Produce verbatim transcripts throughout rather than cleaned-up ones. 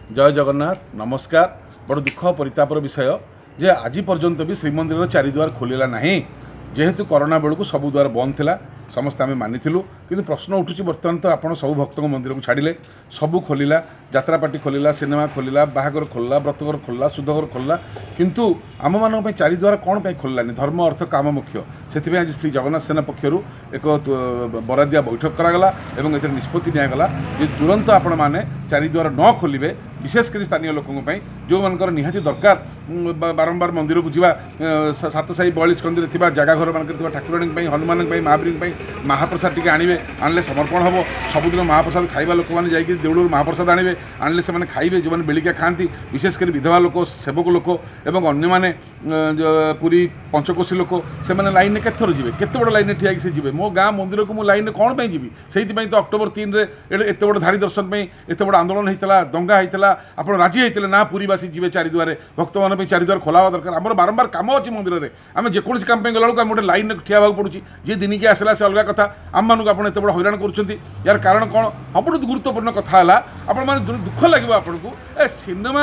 जय जगन्नाथ नमस्कार। बड़ दुख परितापर विषय जे आज पर्यंत भी श्रीमंदिर चारिद्वार खोलिला नहीं। जेहेतु कोरोना बेलू सब द्वार बंद थिला समस्त आम मानिलु कि प्रश्न उठुची बर्तमान तो आप सब भक्त मंदिर को छाड़े सबू खोलिला यात्रा पार्टी खोलिला सिनेमा खोलिला बाहागर खोलला व्रतघर खोलला सुधघर खोलला किंतु आम मान चारिद्वार कौन पे खोललानी धर्म अर्थ काम मुख्य से आज श्री जगन्नाथ सेना पक्षर एक बरादिया बैठक करागला एवं ए निष्पत्ति निगला जे तुरंत आपण मैंने चारिद्वार न खोलिए विशेषकर स्थानीय लोकों जो मानकर निहाती दरकार बारंबार मंदिर को जीवा सात साई बयालीस कंदी जगह घर मान ठाकुराणी हनुमान महावीर महाप्रसाद टी आने आनले समर्पण हम सबुदिन महाप्रसाद खाइबा लोक मैंने जाकि देउलूर महाप्रसाद आने आनले से खाइबे जो बेलिका खाती विशेषकर विधवा लोक सेवक लोक एवं अन्य माने पूरी पंचकोशी लोक से लाइन में केत थर जी केत बड़ लाइन ठिया से जी मो गाँ मंदिर को लाइन में कौन जी से तो अक्टोबर तीन एत बड़ धाड़ी दर्शन एत बड़ आंदोलन होता दंगा होता आप राजी होते ना पूरीवासी जी चारिद्वार भक्त मान चारिद्वार खोला दरकार आम बारंबार कम अच्छी मंदिर में आम जेकोसी कम गला आम गोटे लाइन ठिया पड़ू जी दिन की आसला से अलग कथा आम मानक आप बड़ हैरान कर यार कारण कौन सब गुरुत्वपूर्ण कथा है आपण मैंने दुख लगे आपको ए सिनेमा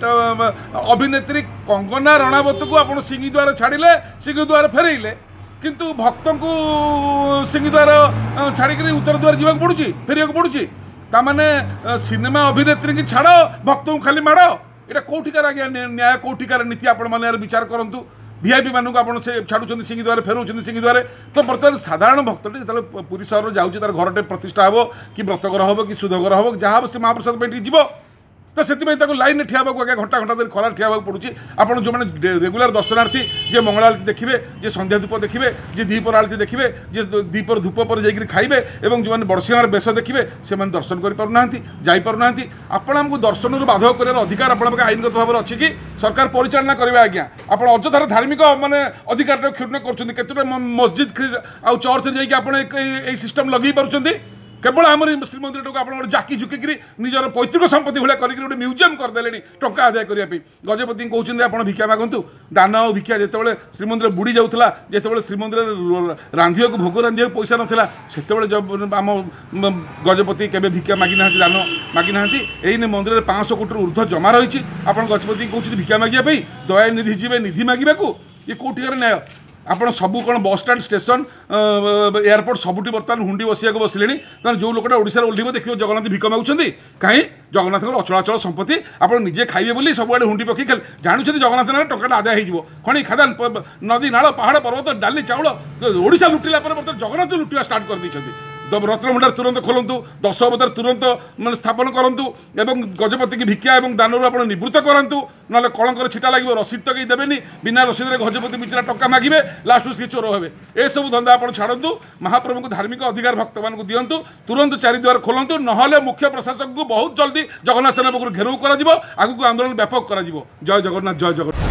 अभिनेत्री कंगना रणावत को आप सिंहद्वार छाड़िले सिंहद्वार फेरइले किंतु भक्त को सिंहद्वार छाड़िक उत्तर द्वार जावाक पड़ुची फेरिया पड़ुची तामाने सिनेमा अभिनेत्री की छाड़ भक्त को खाली माड़ यहाँ कौटिकार आज्ञा न्याय कौटिकार नीति आपण मैंने विचार करूँ वीआईपी मानक आप छाड़ुं सिंहद्वार फेरौं सिंहद्वार तो बर्तमान साधारण भक्तटी जो पुरी सहर जाऊँगी तार घर प्रतिष्ठा हम कि व्रतघर हम कि सुधघर हम जहाँ से महाप्रसाद पे जीव तो से लाइन ठिया आगे घंटा घंटा धरी खरार ठिया पड़ुची आपड़ जो मैंने रेगुलर दर्शनार्थी जे मंगल आरती देखिए जे संध्या धूप देखिए जे दीपर आरती देखिए जे दीपर धूप पर जाकर खाइबे एवं जो मैंने बड़सिंहार बेश देखिए से दर्शन करें आपण आमको दर्शन बाधक कर अधिकार आप आईनगत भाव में अच्छी कि सरकार परिचालना करेंगे आज्ञा आप अଯଥାରେ धार्मिक माने अधिकार क्षुण्ण कर मस्जिद आउ चर्च जाकि सिस्टम लगे पार्टी केवल आम श्रीमंदिर को आप जाकी झुकिक निजर पैतृक संपत्ति भाया कर म्यूजियम करदे टंका आदाय करने गजपति कहते आप भिक्षा मागतु दान और भिक्षा जिते श्रीमंदिर बुड़ी जाऊला जिते श्रीमंदिर रांधिया भोग रांधिया पैसा नाला से जब आम गजपति केवे भिक्षा मागी ना दान मागी ना यही मंदिर में पाँच कोटी ऊर्ध्व जमा रही आप गजपति कहते भिक्षा मागे दया निधि जी निधि मागे ये कौटिकार न्याय आपड़ सबू कौन बस स्टाण स्टेशन एयरपोर्ट सबुठी बर्तमान हुंडी बसिया बसिले तेना जो लोकटा ओडिशा ओह्ल देखिए जगन्नाथ भिक मागुंट कहीं जगन्नाथ अचलाचल संपत्ति आप निजे खाइबे बोली सबुआड़े हुंडी पकई जानते जगन्नाथ ना टंका आदाय हो खणी खादान नदी नाल पहाड़ पर्वत डाली चाउल ओडिशा लुटिला बर्तमान जगन्नाथ लुटिया स्टार्ट कर रत्नभंडार तुरंत खोलतु दश अवतार तुरंत मैं स्थापन करूँ एवं गजपति की भिक्षा और दान आप निवृत्त करूँ ना कलंकर छिटा लगे रसीद तो कहीं देवेनि बिना रसीद गजपति मिश्रा टंका मागे लास्ट सी चोर हे ए सब धंदा आप छाड़ू महाप्रभु को धार्मिक अधिकार भक्त मान दिंतु तुरंत चारिद्वार खोलतु ना मुख्य प्रशासक को बहुत जल्दी जगन्नाथ सेना पक्ष घेराव कर आगू आंदोलन व्यापक कर जय जगन्नाथ जय जगन्नाथ।